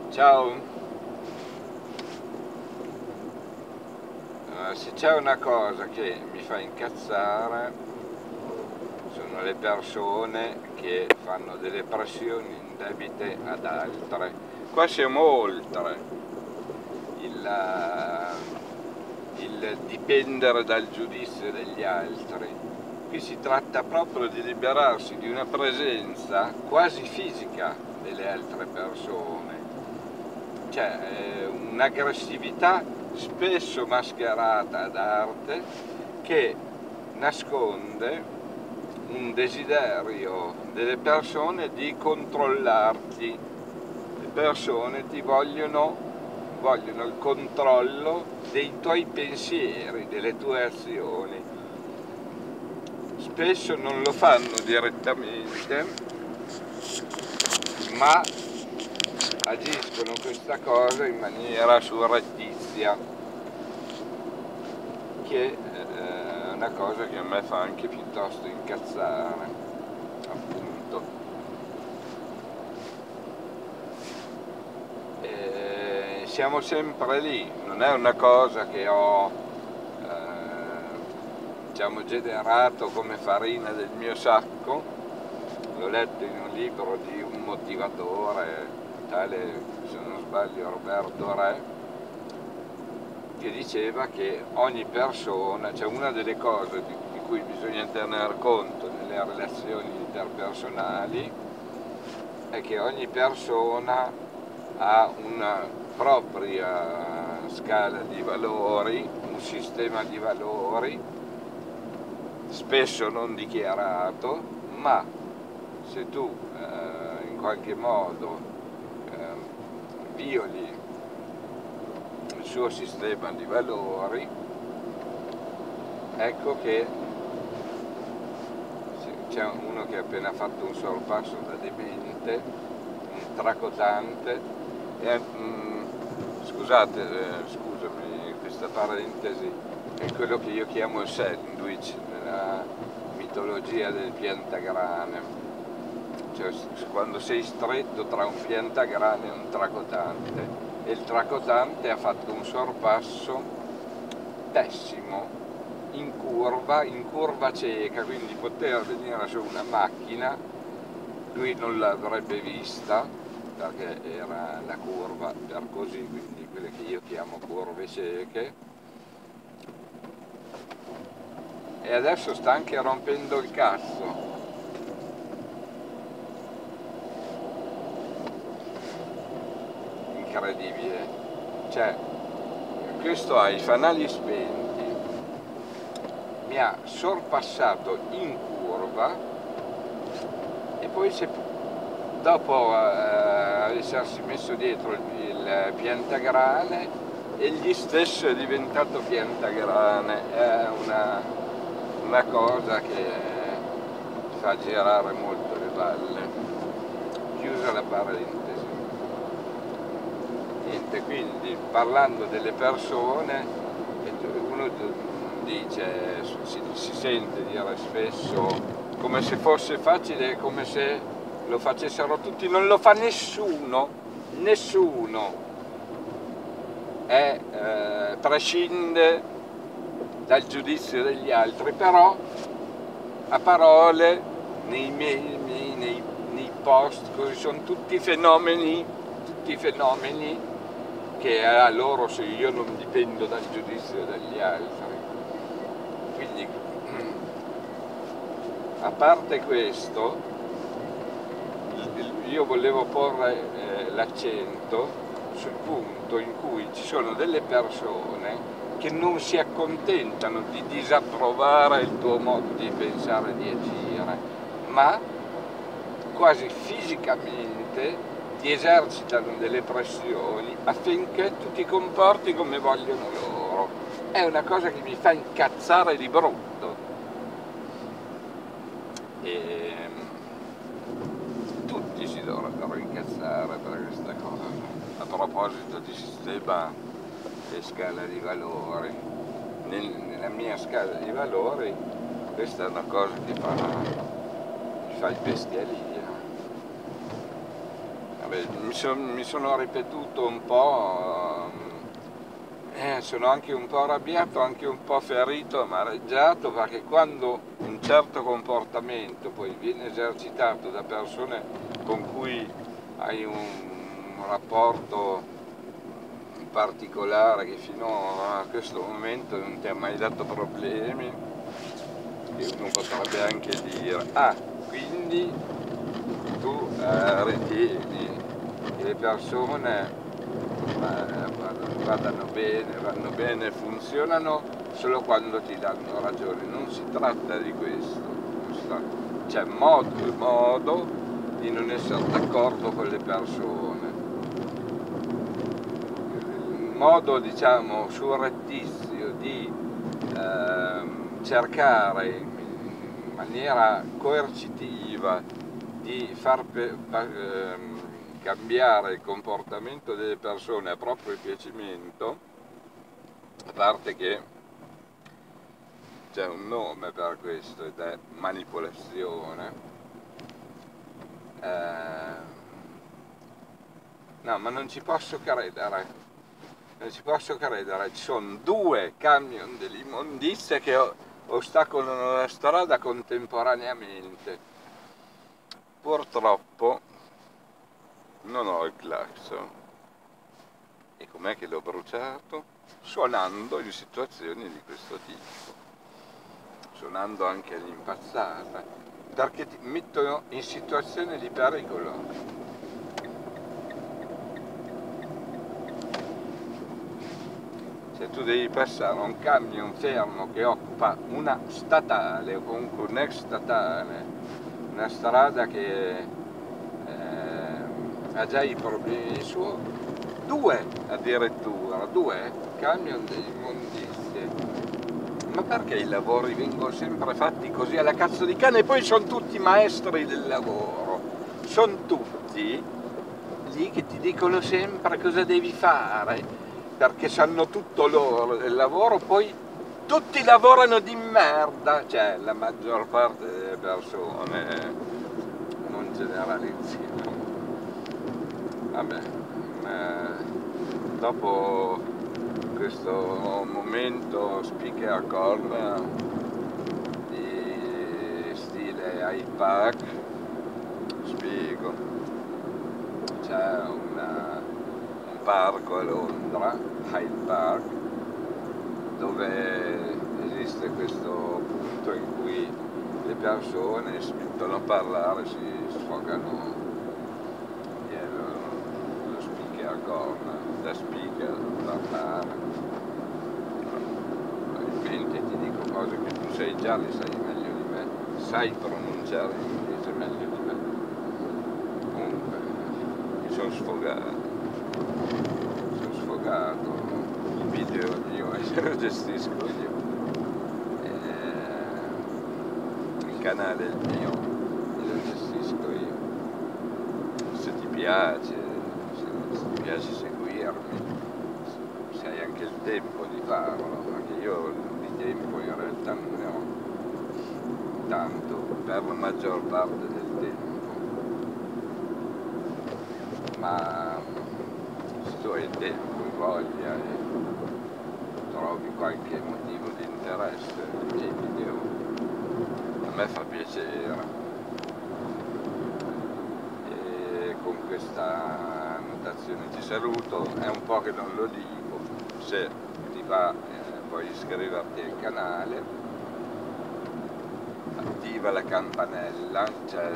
Ciao. Se c'è una cosa che mi fa incazzare sono le persone che fanno delle pressioni indebite ad altre. Qua siamo oltre il dipendere dal giudizio degli altri. Qui si tratta proprio di liberarsi di una presenza quasi fisica delle altre persone, cioè un'aggressività spesso mascherata ad arte che nasconde un desiderio delle persone di controllarti. Le persone ti vogliono il controllo dei tuoi pensieri, delle tue azioni. Spesso non lo fanno direttamente, ma agiscono questa cosa in maniera surrettizia, che è una cosa che a me fa anche piuttosto incazzare, appunto. Siamo sempre lì, non è una cosa che ho diciamo generato come farina del mio sacco. L'ho letto in un libro di un motivatore, tale, se non sbaglio, Roberto Re, che diceva che ogni persona, cioè una delle cose di cui bisogna tener conto nelle relazioni interpersonali è che ogni persona ha una propria scala di valori, un sistema di valori, spesso non dichiarato, ma se tu in qualche modo violi il suo sistema di valori, ecco che c'è uno che ha appena fatto un sorpasso da demente, un tracotante, scusami questa parentesi, è quello che io chiamo il sandwich nella mitologia del piantagrane, cioè quando sei stretto tra un piantagrane e un tracotante, e il tracotante ha fatto un sorpasso pessimo in curva cieca, quindi poteva venire su una macchina, lui non l'avrebbe vista perché era la curva per così, quindi quelle che io chiamo curve cieche, e adesso sta anche rompendo il cazzo. Incredibile, cioè questo ha i fanali spenti, mi ha sorpassato in curva e poi dopo essersi messo dietro il piantagrane, egli stesso è diventato piantagrane. È una cosa che fa girare molto le balle. Chiusa la parentesi. Niente, quindi parlando delle persone, uno dice, si sente dire spesso come se fosse facile, come se lo facessero tutti. Non lo fa nessuno, prescinde dal giudizio degli altri, però a parole, nei meme, nei post, così, sono tutti fenomeni che a loro, se io non dipendo dal giudizio degli altri. Quindi, a parte questo, io volevo porre l'accento sul punto in cui ci sono delle persone che non si accontentano di disapprovare il tuo modo di pensare e di agire, ma quasi fisicamente ti esercitano delle pressioni affinché tu ti comporti come vogliono loro. È una cosa che mi fa incazzare di brutto. E tutti si dovrebbero incazzare per questa cosa. A proposito di sistema e scala di valori, nella mia scala di valori questa è una cosa che mi fa il bestialino. Beh, mi sono ripetuto un po', sono anche un po' arrabbiato, anche un po' ferito, amareggiato, perché quando un certo comportamento poi viene esercitato da persone con cui hai un rapporto particolare che fino a questo momento non ti ha mai dato problemi, e uno potrebbe anche dire, ah, quindi tu ritieni che le persone vanno bene, funzionano solo quando ti danno ragione. Non si tratta di questo, c'è modo di non essere d'accordo con le persone, il modo, diciamo, surrettizio di cercare in maniera coercitiva di far cambiare il comportamento delle persone a proprio piacimento, a parte che c'è un nome per questo ed è manipolazione. No, ma non ci posso credere, ci sono 2 camion dell'immondizia che ostacolano la strada contemporaneamente. Purtroppo non ho il clacson. E com'è che l'ho bruciato? Suonando in situazioni di questo tipo, suonando anche all'impazzata, perché ti mettono in situazioni di pericolo. Se tu devi passare un camion fermo che occupa una statale o comunque un ex statale, una strada che ha già i problemi suoi, 2 addirittura, 2 camion di immondizie. Ma perché i lavori vengono sempre fatti così alla cazzo di cane e poi sono tutti maestri del lavoro? Sono tutti lì che ti dicono sempre cosa devi fare, perché sanno tutto loro del lavoro, poi tutti lavorano di merda, cioè la maggior parte delle persone, non generalizziamo. Vabbè, dopo questo momento speaker call di stile Hyde Park, spiego, c'è un parco a Londra, Hyde Park, dove esiste questo punto in cui le persone smettono a parlare, si sfogano lo speaker con da speaker, parlare. Probabilmente ti dico cose che tu sai già, le sai meglio di me, sai pronunciare l'inglese meglio di me. Comunque mi sono sfogato, il video mio lo gestisco io, il canale è il mio, lo gestisco io. Se ti piace, se ti piace seguirmi, se hai anche il tempo di farlo, perché io di tempo in realtà non ne ho tanto, per la maggior parte del tempo, ma se tu hai tempo e voglia e trovi qualche motivo di interesse nei miei video, a me fa piacere. E con questa annotazione ti saluto, è un po' che non lo dico, se ti va puoi iscriverti al canale, attiva la campanella, c'è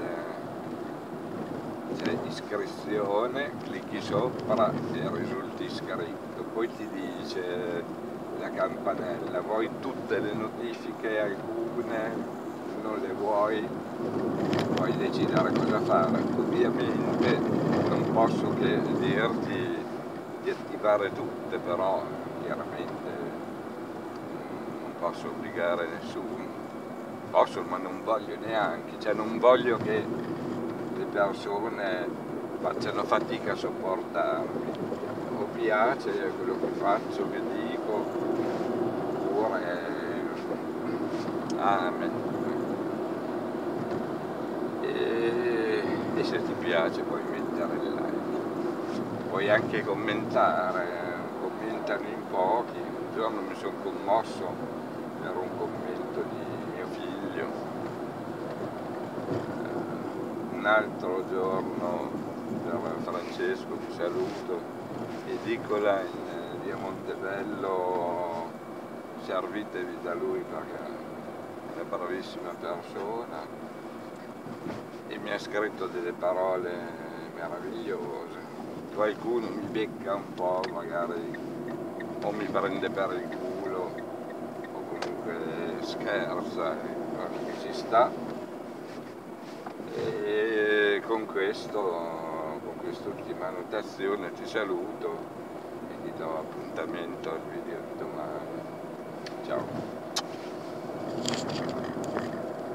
iscrizione, clicchi sopra e risulti iscritto, poi ti dice la campanella, vuoi tutte le notifiche, alcune non le vuoi, puoi decidere cosa fare. Ovviamente non posso che dirti di attivare tutte, però chiaramente non posso obbligare nessuno, posso ma non voglio neanche, cioè non voglio che le persone facciano fatica a sopportarmi, o piace quello che faccio, che dico, oppure amen. E se ti piace puoi mettere il like. puoi anche commentare, commentano in pochi. Un giorno mi sono commosso per un commento di mio figlio, un altro giorno per Francesco, ti saluto, edicola in via Montebello, servitevi da lui perché è una bravissima persona e mi ha scritto delle parole meravigliose. Qualcuno mi becca un po', magari, o mi prende per il culo o comunque scherza, che ci sta. E con quest'ultima annotazione ti saluto e ti do appuntamento al video di domani. Ciao.